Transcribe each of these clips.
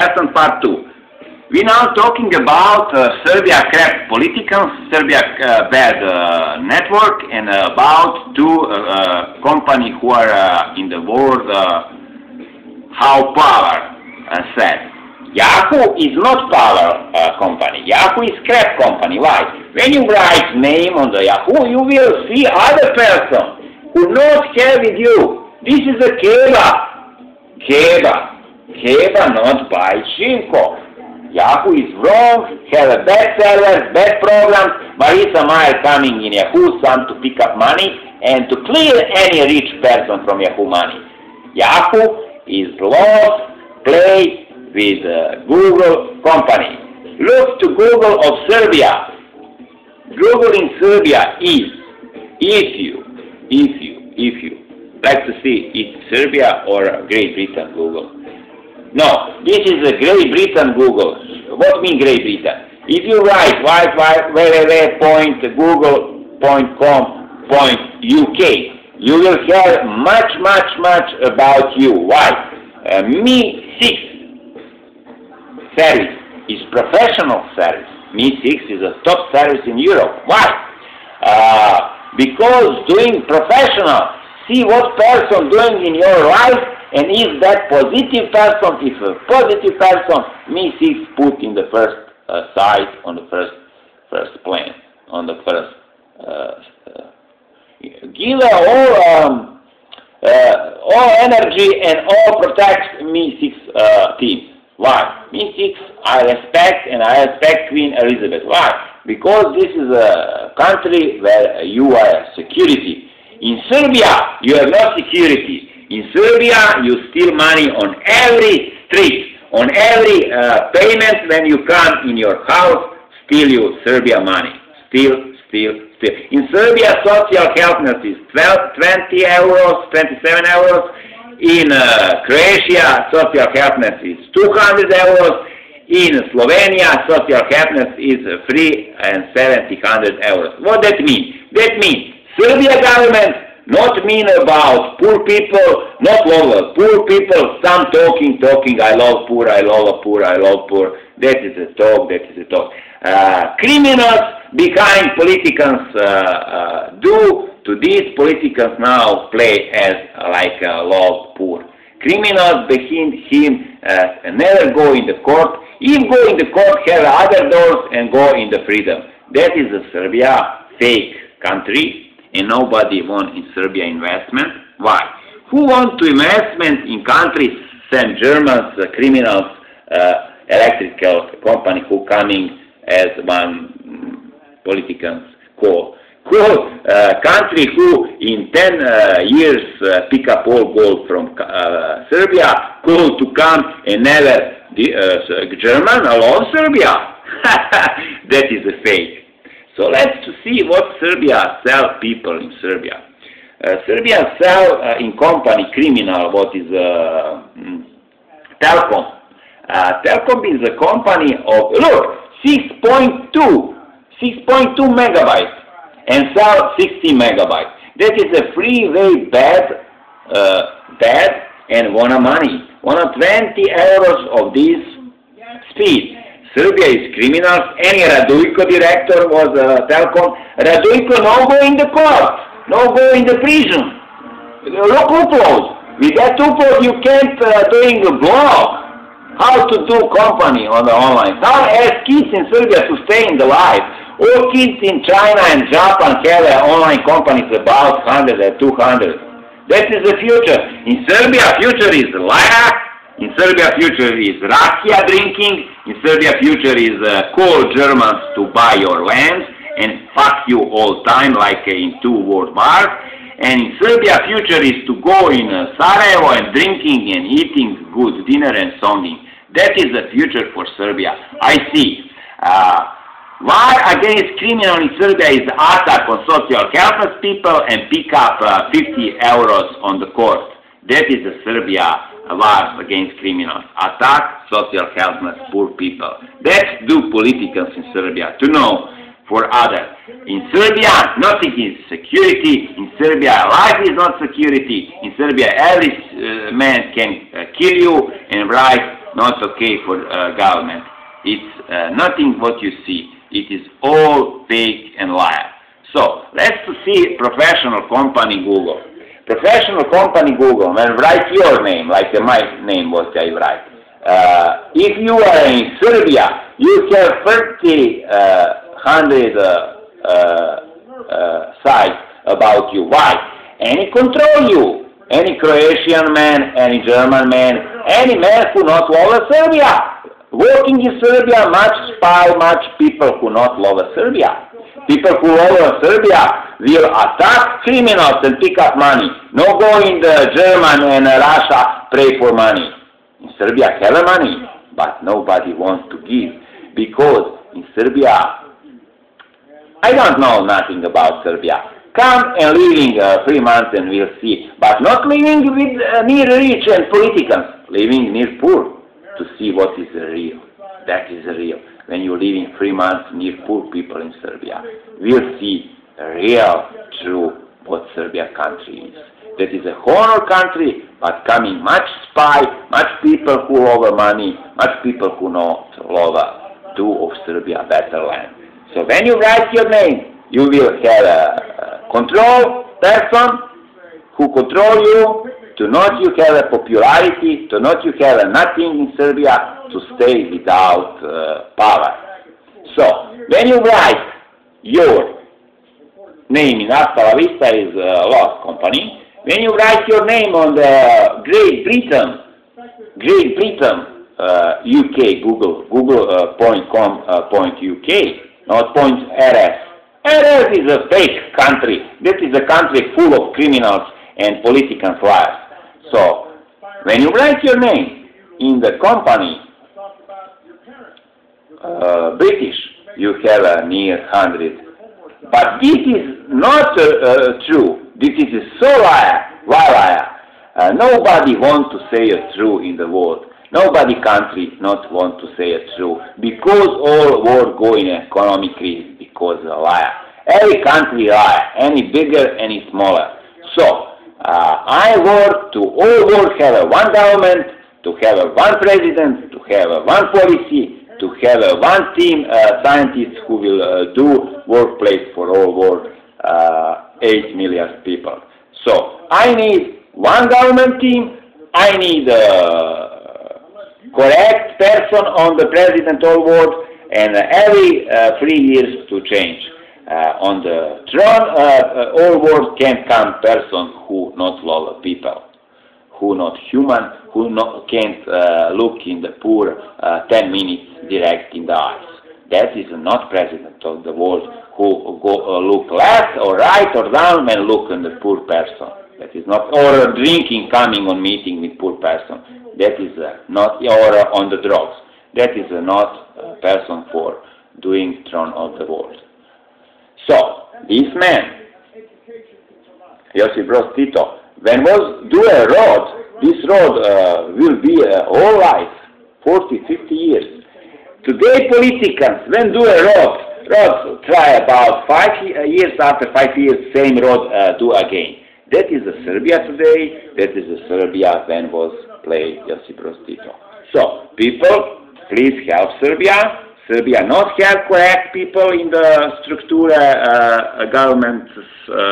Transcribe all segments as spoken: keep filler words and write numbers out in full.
lesson part two. We now talking about uh, Serbia crap politicians, Serbia uh, bad uh, network, and uh, about two uh, uh, companies who are uh, in the world uh, how power uh, said. Yahoo is not power uh, company. Yahoo is crap company. Why? When you write name on the Yahoo, you will see other person who not have with you. This is a Keba. Keba. Keba not by Shinko. Yahoo is wrong, have a bad servers, bad programs, but it's a mile coming in Yahoo, some to pick up money and to clear any rich person from Yahoo money. Yahoo is lost play with uh, Google company. Look to Google of Serbia. Google in Serbia is, if you, if you, if you like to see it's Serbia or Great Britain Google. No, this is a Great Britain Google. What mean Great Britain? If you write w w w dot google dot com dot u k, you will hear much, much, much about you. Why? Uh, Me six service is professional service. Me six is a top service in Europe. Why? Uh, because doing professional, see what person doing in your life, and is that positive person? If a positive person, Me six put in the first uh, side, on the first first plane, on the first. Uh, uh, give all um, uh, all energy and all protect Me six uh, team. Why? Me six I respect, and I respect Queen Elizabeth. Why? Because this is a country where you are security. In Serbia, you have no security. In Serbia, you steal money on every street, on every uh, payment when you come in your house, steal you Serbia money. Steal, steal, steal. In Serbia, social helpness is twelve, twenty euros, twenty-seven euros. In uh, Croatia, social helpness is two hundred euros. In Slovenia, social helpness is free and seventy hundred euros. What that mean? That means Serbia government not mean about poor people, not love poor people, some talking, talking, I love poor, I love poor, I love poor. That is a talk, that is a talk. Uh, criminals behind politicians uh, uh, do to these politicians now play as uh, like uh, love poor. Criminals behind him uh, never go in the court. If go in the court, have other doors and go in the freedom. That is a Serbia fake country. And nobody want in Serbia investment. Why? Who want to investment in countries, send Germans, uh, criminals, uh, electrical company who coming as one mm, politicians call. Call uh, country who in ten uh, years uh, pick up all gold from uh, Serbia, call to come and never the uh, German alone Serbia. That is a fake. So let's see what Serbia sell people in Serbia. Uh, Serbia sell uh, in company criminal what is uh, mm, Telkom. Uh, Telkom is a company of, look, six point two megabytes and sell sixty megabytes. That is a free, very bad, uh, bad and wanna money. Wanna twenty euros of this speed. Serbia is criminals. Any Radujko director was uh, Telkom. Radujko no go in the court, no go in the prison. Look upload. With that upload you can't uh, doing a blog. How to do company on the online. How ask kids in Serbia to stay in the life. All kids in China and Japan have uh, online companies about one hundred and two hundred. That is the future. In Serbia, future is liar. In Serbia, future is rakia drinking. In Serbia, future is uh, call Germans to buy your land and fuck you all time like uh, in two world wars. And in Serbia, future is to go in uh, Sarajevo and drinking and eating good dinner and songing. That is the future for Serbia. I see. Uh, war against criminal in Serbia is attack on social helpless people and pick up uh, fifty euros on the court. That is the Serbia. War against criminals, attack social helpless poor people. Let's do politicians in Serbia to know for others. In Serbia, nothing is security. In Serbia, life is not security. In Serbia, every uh, man can uh, kill you and write not okay for uh, government. It's uh, nothing what you see. It is all fake and liar. So let's see professional company Google. Professional company Google, when write your name, like my name what I write. Uh, if you are in Serbia, you have thirty uh, hundred uh, uh, uh, sites about you. Why? Any control you. Any Croatian man, any German man, any man who not love Serbia. Working in Serbia, much spy, much people who not love Serbia. People who love Serbia will attack criminals and pick up money. No go in the German and Russia pray for money. In Serbia have money, but nobody wants to give. Because in Serbia, I don't know nothing about Serbia. Come and living uh, three months and we'll see. But not living with uh, near rich and politicians. Living near poor to see what is real. That is real. When you live in three months near poor people in Serbia, we'll see real, true what Serbia country is. That is a honor country, but coming much spy, much people who love money, much people who not love do of Serbia better land. So when you write your name, you will have a, a control person who control you, to not you have a popularity, to not you have a nothing in Serbia, to stay without uh, power. So, when you write your name in Hasta La Vista is a lost company, when you write your name on the Great Britain, Great Britain, uh, U K, Google, Google uh, point com, uh, point U K, not point R S. R S is a fake country. That is a country full of criminals and political liars. So, when you write your name in the company uh, British, you have a near hundred. But this is not uh, uh, true. This is so liar, liar. Uh, nobody wants to say a true in the world. Nobody country not want to say a true because all world go in economic crisis because of liar. Every country liar, any bigger, any smaller. So. Uh, I work to all world have a one government, to have a one president, to have a one policy, to have a one team uh, scientists who will uh, do workplace for all world, uh, eight million people. So I need one government team, I need a correct person on the president all world, and every uh, three years to change. Uh, on the throne, uh, uh, all world can come person who not love people, who not human, who not, can't uh, look in the poor uh, ten minutes direct in the eyes. That is not president of the world who go uh, look left or right or down and look in the poor person. That is not, or drinking, coming on meeting with poor person. That is uh, not, or uh, on the drugs. That is uh, not a person for doing throne of the world. So, this man, Josip Broz Tito, when was do a road, this road uh, will be a whole life, forty, fifty years. Today politicians, when do a road, roads try about five years, after five years, same road uh, do again. That is the Serbia today, that is the Serbia when was played Josip Broz Tito. So, people, please help Serbia. Serbia not have correct people in the structure uh, governments uh,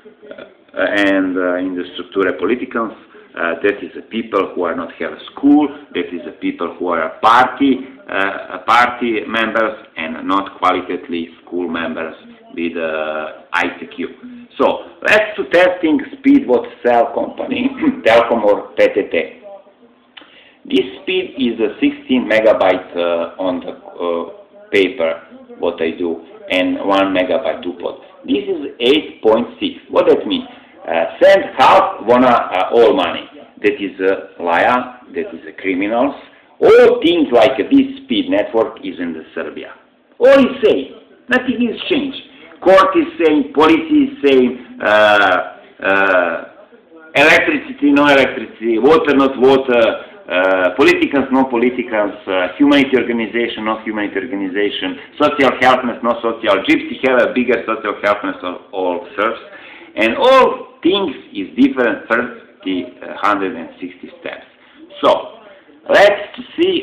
and uh, in the structure politicals. Uh, that is the people who are not have a school. That is the people who are party uh, party members and not qualitatively school members with uh, I C Q. So let's to testing speed what cell company Telkom or P T T. This speed is a sixteen megabyte uh, on the uh, paper, what I do, and one megabyte upload. This is eight point six. What that means? Uh, send half, wanna uh, all money. That is a liar, that is a criminals. All things like uh, this speed network is in the Serbia. All is same. Nothing is changed. Court is same, police is same, uh, uh, electricity, no electricity, water, not water, Uh, politicals, no politicals, uh, humanity organization, not humanity organization, social helpness, no social, gypsy have a bigger social helpness of all Serbs, and all things is different thirty, one hundred sixty steps. So, Let's see